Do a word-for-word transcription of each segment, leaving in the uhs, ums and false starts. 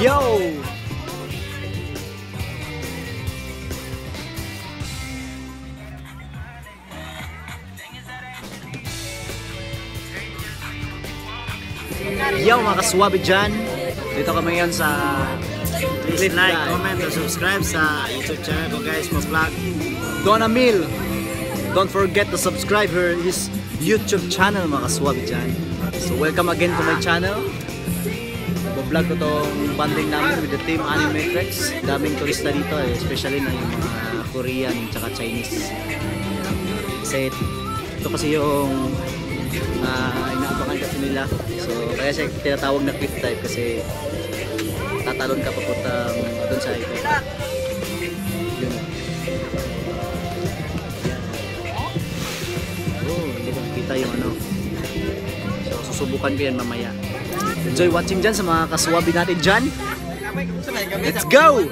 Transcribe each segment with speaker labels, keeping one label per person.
Speaker 1: Yo! Yo mga kaswabe dyan, dito kami ngayon sa
Speaker 2: Please like, comment, and subscribe sa YouTube channel ko guys, ma-vlog
Speaker 1: Donna Mill. Don't forget to subscribe her his YouTube channel mga kaswabe dyan. So welcome again to my channel. Vlog ko tong banding namin with the team Animatrix. Daming turista dito eh, especially na yung mga Korean tsaka Chinese. Kasi ito kasi yung uh, inaabangan kasi nila. So kaya siya tinatawag na cliff type kasi tatalon ka papuntang doon sa ito. Yun. Oh, hindi ko nakita yung ano. So susubukan ko yan mamaya. Enjoy watching dyan sa mga kaswabi natin dyan. Let's go!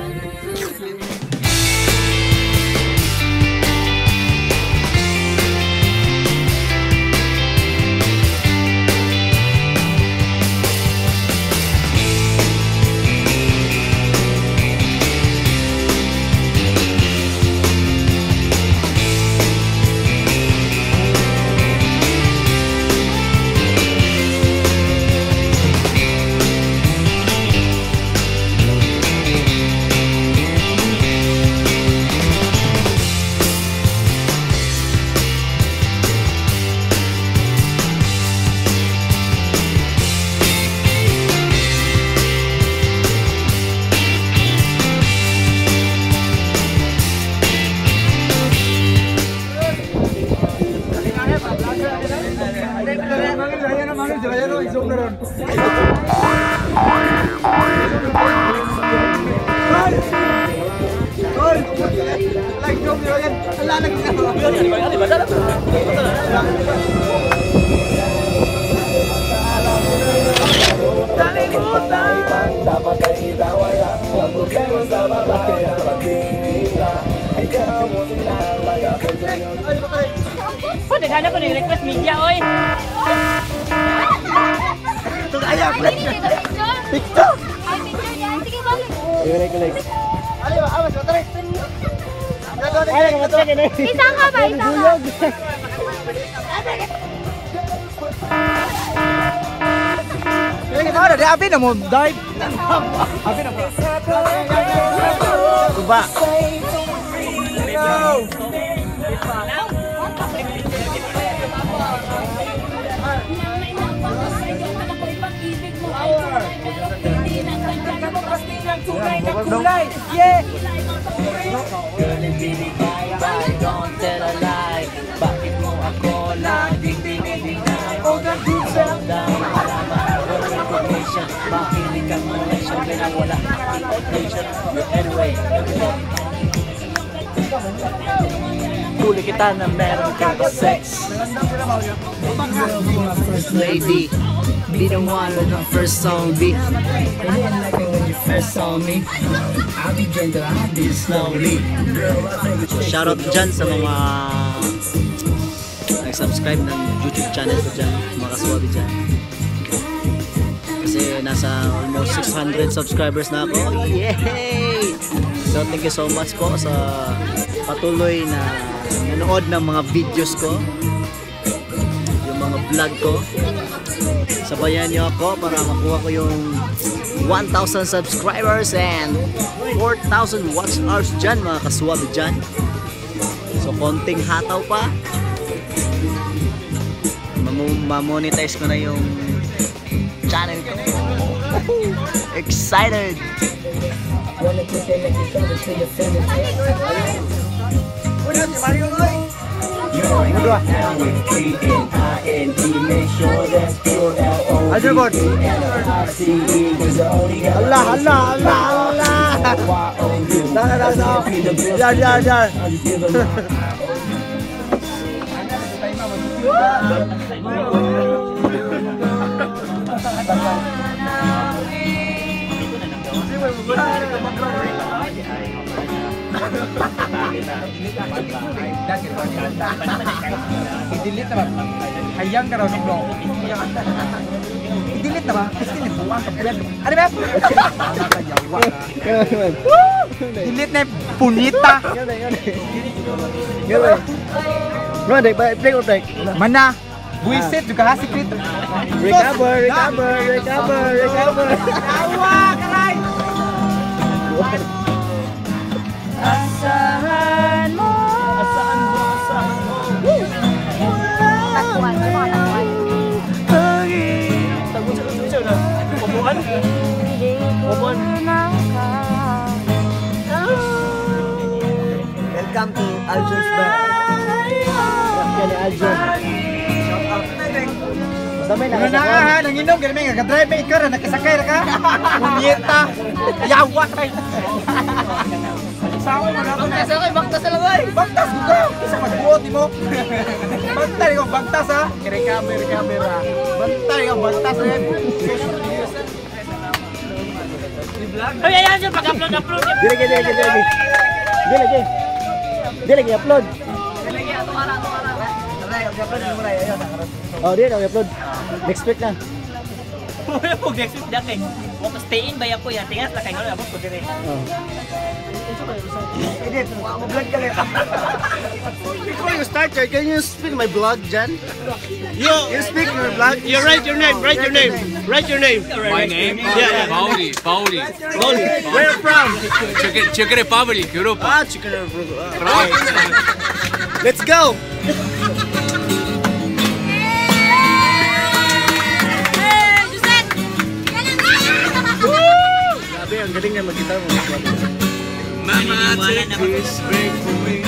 Speaker 3: Kok degana ko ni-request media oy.
Speaker 1: Ito kaya TikTok.
Speaker 3: Ay picture yan. Sige balik.
Speaker 1: Kulik-kulik.
Speaker 2: Ayo, awas, matarik.
Speaker 1: Ay, matarik ini.
Speaker 3: Isa ka ba? Isa ka.
Speaker 1: Ini ada di api na mo dive. Api na mo. Coba. Yeah. Don't tell a lie. Bakit mo ako laging binibigay? Oh, God, do down. Information. Makinig ka muna siya. Pero wala information. Anyway. Huli kita na meron kang sex. First lady. Be the one with the first song beat. First saw me, I'll be gentle, I'll be slowly. So, shoutout dyan sa mga nag-subscribe ng YouTube channel ko dyan, mga kaswabi dyan. Kasi nasa almost six hundred subscribers na ako. Yay! So thank you so much po sa patuloy na nanood ng mga videos ko, yung mga vlog ko. Sabayan niyo ako para makuha ko yung one thousand subscribers and four thousand watch hours dyan mga kaswabe dyan. So konting hataw pa, mamonetize ko na yung channel ko. Excited! Aja bot. Allah Allah Allah Allah. Dah dah dah. Jar jar jar.
Speaker 4: I-delete na ba? Hayang ka raw ng blog. I-delete na ba? Kasi nibuang ka pwede. Ano ba? Nakayawa ka. Delete na yung punita.
Speaker 1: No, dek, break or break.
Speaker 4: Mana? Buisit juga ha, secret.
Speaker 1: Recover, recover, recover, recover.
Speaker 4: Tawa, kalay!
Speaker 3: Asahan mo.
Speaker 2: Asahan mo, asahan mo.
Speaker 3: Tatuan, ano mga tatuan?
Speaker 2: Tago sa sa na. Upuan. Upuan.
Speaker 1: Welcome to Aljon's Bar. Yan ni Aljon. Samay na
Speaker 4: Ano na ha, nanginom, ganun may nag-drive may ikaw na nakisakay na ka. Punyeta. Yawa ka rin. Sawa mo na ako na.
Speaker 1: Kasi ako, baktas na lang ay.
Speaker 4: Bagtas mo ka! Isa magbuot mo! Bagtas ikaw, bagtas ha! Kiri-camera, camera. Bagtas ikaw, bagtas rin.
Speaker 3: Ay, ayan siya, pag-upload, upload.
Speaker 1: Dili, dili, dili, dili. Dili, dili. Dili, i-upload. Oh, dili, i-upload. Next week na.
Speaker 3: Wala po, next week dati. Huwag stay in ba yan po yan? Tingas na kayo, wala po po dire.
Speaker 1: Oh.
Speaker 4: Edit, vlog ka rin.
Speaker 1: Before you start, Jar, can you speak my blog, Jan? You, you speak my blog?
Speaker 2: You write your name, write your name. Write your name.
Speaker 5: My name?
Speaker 2: Yeah, yeah.
Speaker 5: Pauli, Pauli.
Speaker 1: Where from?
Speaker 5: Czech, Czech Republic, Europa.
Speaker 1: Ah, Chicken Republic. Ah, let's go! Grabe, ang galing na mag-guitar mo.
Speaker 5: Mama, take this break for me.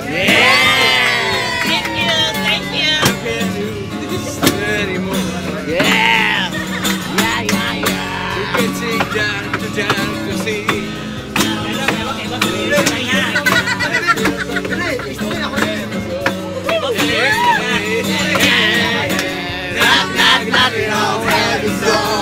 Speaker 3: Thank you, thank you.
Speaker 5: Can't do this anymore.
Speaker 1: Yeah! Yeah, yeah, yeah!
Speaker 5: You can take down to down to see.
Speaker 1: Knock, knock, knocking on heaven's door.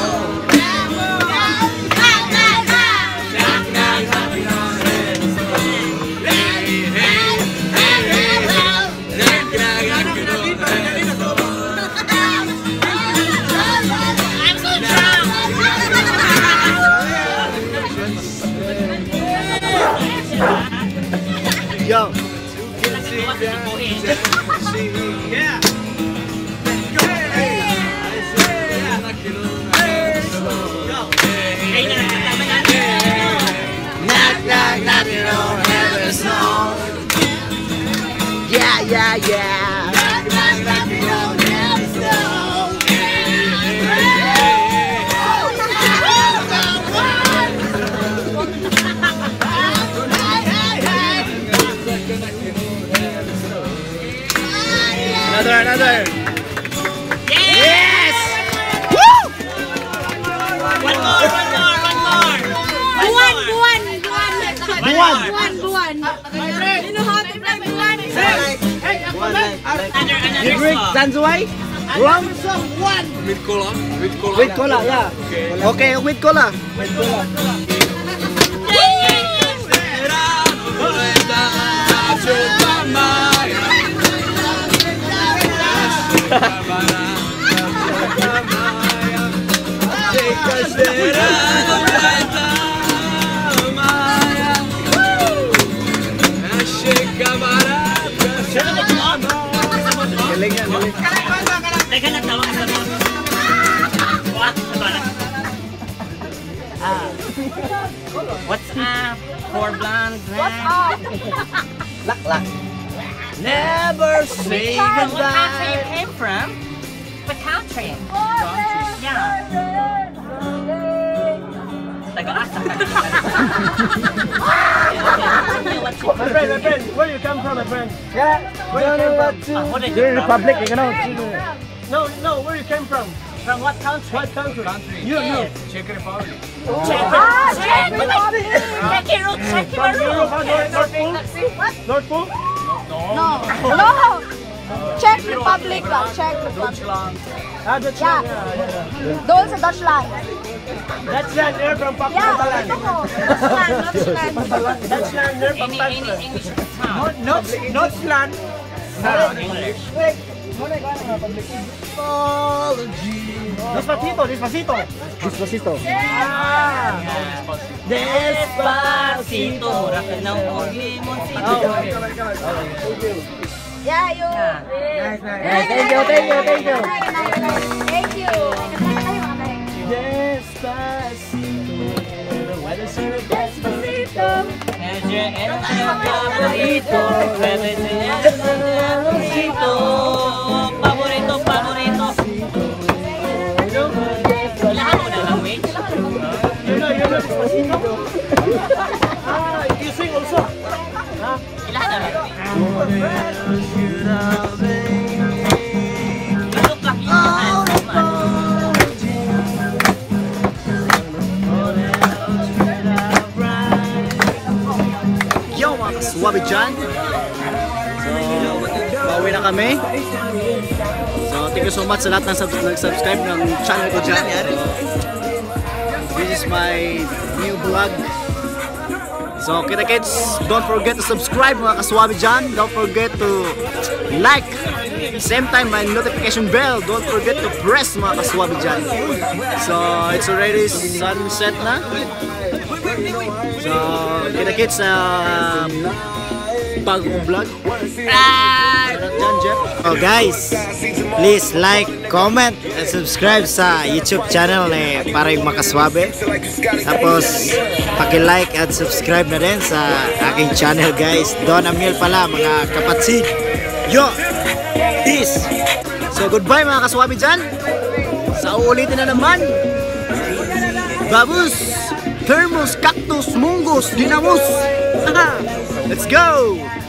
Speaker 1: Yo!
Speaker 5: Yeah.
Speaker 1: Knock, knock, knocking on heaven's door. Yeah, yeah, yeah! Knock, knock, knocking on heaven's door. Another, another! Yes! Woo!
Speaker 3: One more, one more, one more.
Speaker 6: Buwan, buwan, buwan.
Speaker 1: Buwan.
Speaker 6: Buwan, buwan. You know how to play buwan?
Speaker 1: One, like, like.
Speaker 3: Another, another
Speaker 1: You drink
Speaker 3: song.
Speaker 1: Tanzuay? Wrong?
Speaker 5: With cola, with cola.
Speaker 1: With cola, yeah. Okay, with cola. With cola. Galing yan, galing.
Speaker 3: Teka lang, tawa ka sa mga. What? Tawa na. Ah. What's up? For blonde What's up?
Speaker 1: Lak, lak. Never say
Speaker 3: What country you
Speaker 1: goodbye.
Speaker 3: came from? What country? Yeah. Taga-asa ka.
Speaker 2: My friend, my friend, where you come from, my friend?
Speaker 1: Yeah.
Speaker 2: Where you came from?
Speaker 3: Ah, what did
Speaker 1: You're
Speaker 3: you from?
Speaker 1: Republic, you know.
Speaker 2: No, no, where you came from?
Speaker 3: From what country?
Speaker 2: What country? You, you.
Speaker 5: Czech Republic.
Speaker 3: Czech. Ah, Czech. Czech Europe. Czech
Speaker 2: From Europe, huh?
Speaker 3: Europe.
Speaker 2: North, North Pole? North Pole?
Speaker 6: No. No. Czech Republic ba? Czech Republic.
Speaker 2: Ah, that's
Speaker 6: Yeah.
Speaker 2: yeah, yeah, yeah.
Speaker 6: Doon sa Deutschland.
Speaker 3: That's
Speaker 4: Dutchland from
Speaker 6: Yeah,
Speaker 4: Pagpatalan.
Speaker 6: ito ko. Dutchland, Dutchland.
Speaker 4: Dutchland from
Speaker 3: Any, any
Speaker 4: Pagpatalan.
Speaker 3: English town.
Speaker 4: Not Dutchland.
Speaker 3: Town, English.
Speaker 4: Wait, muna ikaw ang mga public. Despacito, Despacito.
Speaker 1: Despacito.
Speaker 4: Ah.
Speaker 3: Despacito, mura ka ng limoncito.
Speaker 6: Yeah, you.
Speaker 4: Nice, nice.
Speaker 1: Thank you, thank you, thank you.
Speaker 6: Thank you. Despacito.
Speaker 3: Medyo el favorito, medyo el favorito, favorito, favorito. Ilahan mo na lang, wait.
Speaker 4: You know, you know Despacito. Ah, you sing also.
Speaker 3: Ilahan na lang, wait. Look like you have
Speaker 1: Yo mga kaswabe dyan. So, pauwi na kami. So, thank you so much sa lahat ng sub- nag-subscribe ng channel ko dyan. This is my new vlog. So, kita kids, don't forget to subscribe mga kaswabe dyan. Don't forget to like. Same time, my notification bell. Don't forget to press mga kaswabe dyan. So, it's already sunset na. So, kita kids sa uh, bagong vlog. Dyan, Jeff.
Speaker 2: Oh guys, please like, comment, and subscribe sa YouTube channel ni Paring Makaswabe. Tapos, paki-like at subscribe na din sa aking channel guys. Don Amiel pala mga kapatid. Yo! Peace!
Speaker 1: So, goodbye mga kaswabe dyan. Sa uulitin na naman. Babus! Thermos, cactus, mungus, dinamos. Let's go!